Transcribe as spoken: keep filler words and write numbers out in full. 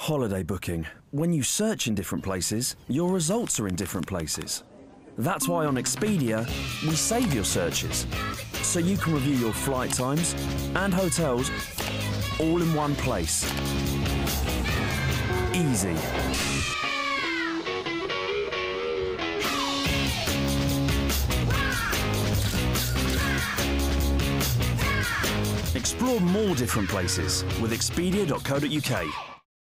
Holiday booking. When you search in different places, your results are in different places. That's why on Expedia, we save your searches, so you can review your flight times and hotels all in one place. Easy. Explore more different places with Expedia dot co dot U K.